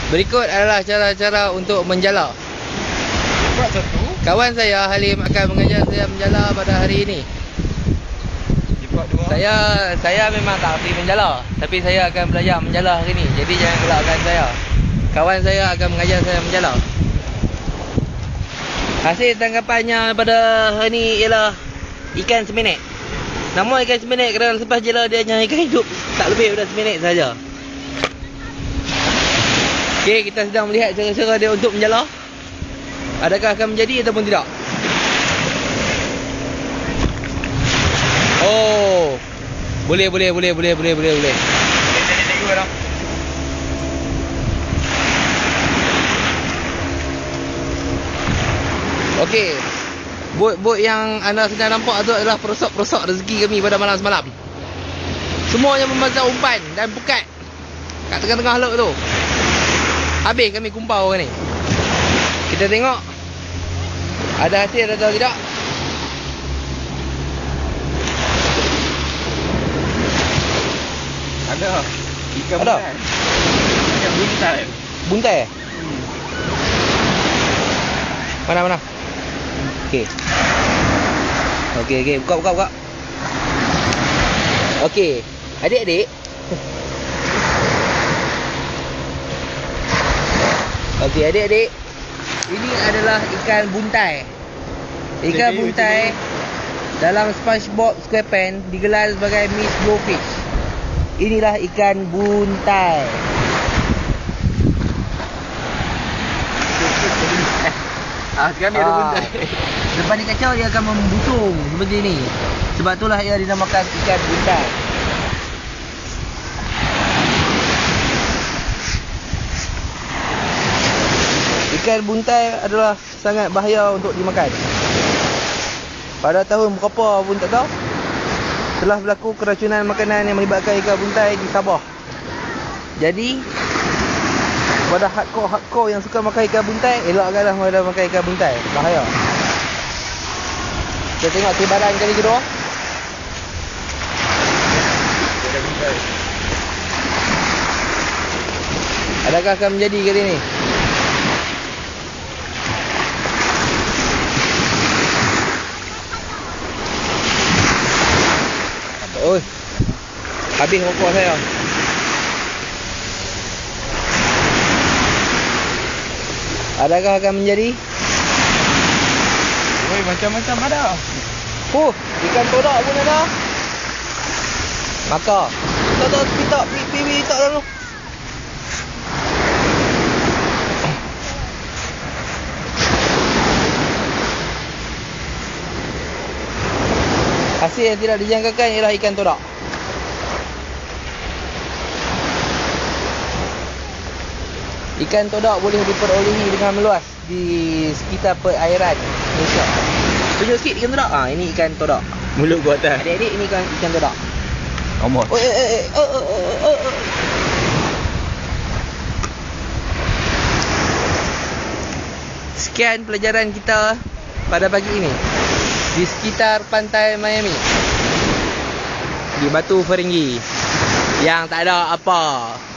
Berikut adalah cara-cara untuk menjala. Buat satu. Kawan saya Halim akan mengajar saya menjala pada hari ini. Buat dua. Saya memang tak erti menjala, tapi saya akan belajar menjala hari ini. Jadi jangan gelakkan saya. Kawan saya akan mengajar saya menjala. Hasil tangkapannya pada hari ini ialah ikan semenek. Nama ikan semenek kerana selepas jala dia hanya ikan hidup tak lebih daripada semenek saja. Okey, kita sedang melihat cara-cara dia untuk menjala. Adakah akan menjadi ataupun tidak? Oh. Boleh. Jadi dua dah. Okey. Bot yang anda sedang nampak tu adalah perosok-perosok rezeki kami pada malam semalam. Semuanya memasang umpan dan pekat kat tengah-tengah laut tu. Habis kami kumpau orang ni. Kita tengok ada hasil atau tidak. Ada. Ikan Ada? buntai. Ikan buntai. Buntai eh? Mana? Okey. Okey, buka. Okey. Adik-adik. Okey, adik-adik. Ini adalah ikan buntai. Ikan buntai dalam SpongeBob SquarePants digelar sebagai Miss Blowfish. Inilah ikan buntai. Sekarang dia ada buntai. Lepas dia kacau dia akan membusung seperti ini. Sebab itulah ia dinamakan ikan buntai. Ikan buntai adalah sangat bahaya untuk dimakan. Pada tahun berapa pun tak tahu, telah berlaku keracunan makanan yang melibatkan ikan buntai di Sabah. Jadi pada hardcore yang suka makan ikan buntai, elakkanlah makan ikan buntai. Bahaya. Kita tengok tibaran kali kedua. Adakah akan menjadi kali ini? Oi. Habis rokok saya. Adakah akan menjadi? Oi, macam-macam ada. Ikan todak pun ada. Maka. Tak, pipi tak lalu. Hasil yang tidak dijangkakan ialah ikan todak. Ikan todak boleh diperolehi dengan meluas di sekitar perairan Malaysia. Tunjuk sikit ikan todak. Ini ikan todak. Mulut gua atas. Adik-adik, ini ikan todak. Omos. Sekian pelajaran kita pada pagi ini di sekitar pantai Miami, di Batu Feringgi, yang tak ada apa.